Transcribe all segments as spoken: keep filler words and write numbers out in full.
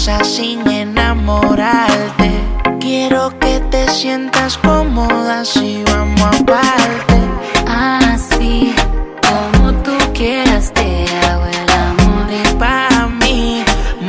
cosas sin enamorarte. Quiero que te sientas cómoda si vamos aparte. Así como tú quieras te hago el amor. Y pa' mí,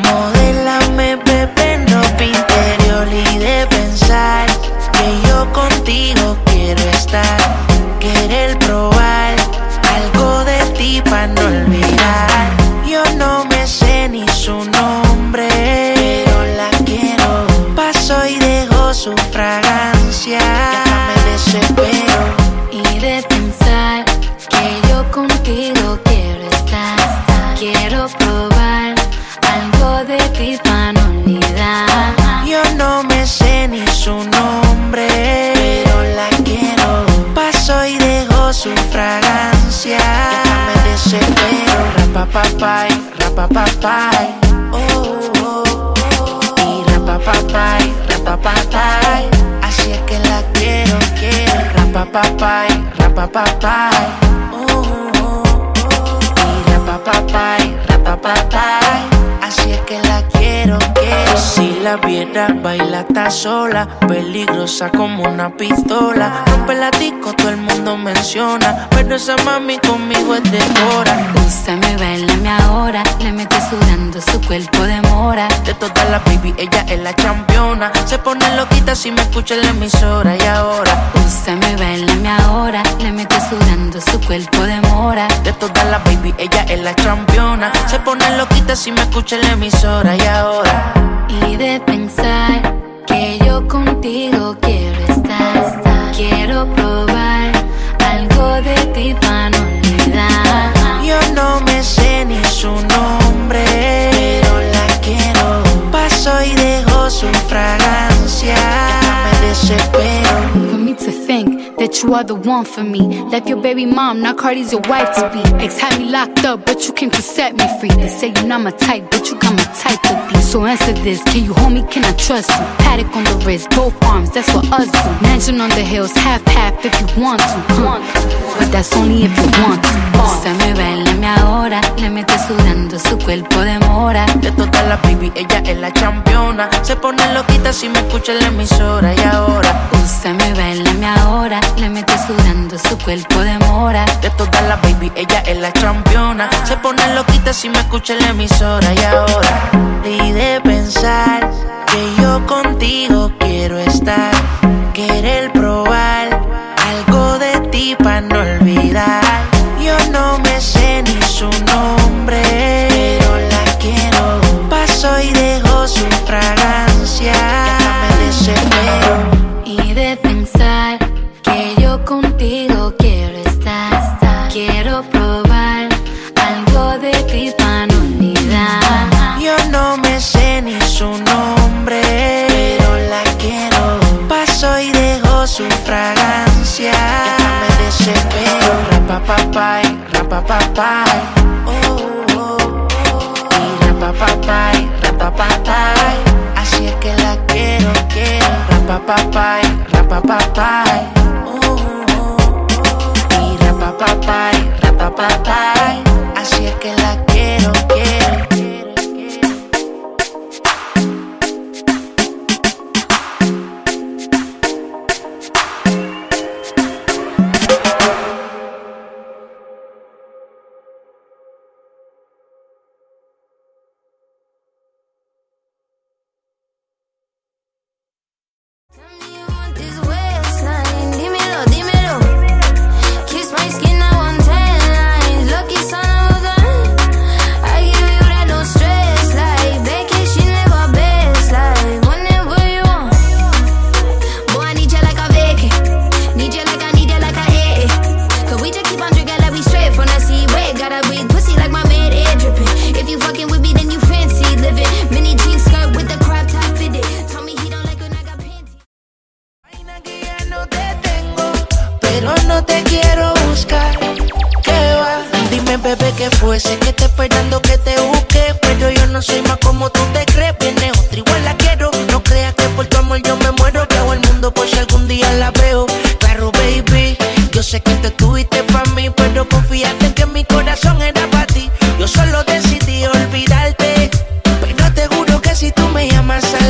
modélame, bebé, en ropa interior. Y de pensar que yo contigo quiero estar, querer probar algo de ti pa' no olvidar. Yo no me sé ni su nombre, pero la quiero. Paso y dejo su fragancia, ya me desespero. Y de pensar que yo contigo quiero estar, quiero probar algo de ti pa' no olvidar. Yo no me sé ni su nombre, pero la quiero. Paso y dejo su fragancia, ya me desespero. Rapapapay, rapapapay, oh, oh, oh. Y rapapapay, rapapapay, así es que la quiero, quiero. Rapapapay, rapapapay, oh, oh, oh. Y rapapapay, rapapapay, así es que la quiero, quiero. Si la viera, baila está sola, peligrosa como una pistola. Rompe la disco, todo el mundo menciona, pero esa mami conmigo es de hora. Úsame, bailame ahora, le mete sudando su cuerpo de mora. De todas las baby, ella es la campeona. Se pone loquita si me escucha en la emisora. Y ahora, úsame, bailame ahora, le mete sudando su cuerpo de mora. de todas las baby, ella es la campeona. Se pone loquita si me escucha en la emisora. Y ahora, Y de pensar que yo contigo quiero estar, quiero probar algo de ti pa' no olvidar. yo no me sé ni su nombre, pero la quiero. Paso y dejo su fragancia, ya me desespero. For me to think that you are the one for me. Left your baby mom, now Cardi's your wife to be. Ex had me locked up, but you came to set me free. They say you're not my type, but you got my type to be. So answer this, can you hold me, can I trust you? Paddock on the wrist, both arms, that's what us do. Mansion on the hills, half-half if you want to, huh? But that's only if you want to. Úsame, bailame ahora, le mete sudando su cuerpo de mora. De todas las baby, ella es la campeona. Se pone loquita si me escucha en la emisora. Y ahora, Úsame, bailame ahora, le mete sudando su cuerpo de mora. de todas las baby, ella es la campeona. Se pone loquita si me escucha en la emisora. Y ahora, y de pensar que yo contigo quiero estar, querer probar algo de ti pa' no olvidar. Yo no me sé ni su nombre, pero la quiero. Paso y dejo su fragancia, ya me desespero. Y de pensar que yo contigo quiero estar, quiero probar algo de ti pa' no olvidar. Yo no me sé ni su nombre, pero la quiero. Paso y dejo su fragancia, ya me desespero. Rapapapay, rapapapay, oh, oh, oh. Y rapapapay, rapapapay, así es que la quiero, quiero. Rapapapay, rapapapay, oh, oh, oh. Y rapapapay, rapapapay, así es que la quiero, quiero, quiero, quiero. Pero no te quiero buscar, ¿qué va? Dime, bebé, ¿qué fue? Sé que te esperando que te busque, pero yo no soy más como tú te crees. Viene otra, igual la quiero. No creas que por tu amor yo me muero. Que hago el mundo por si algún día la veo. Claro, baby, yo sé que te tuviste pa' mí, pero confíate que mi corazón era pa' ti. Yo solo decidí olvidarte, pero te juro que si tú me llamas a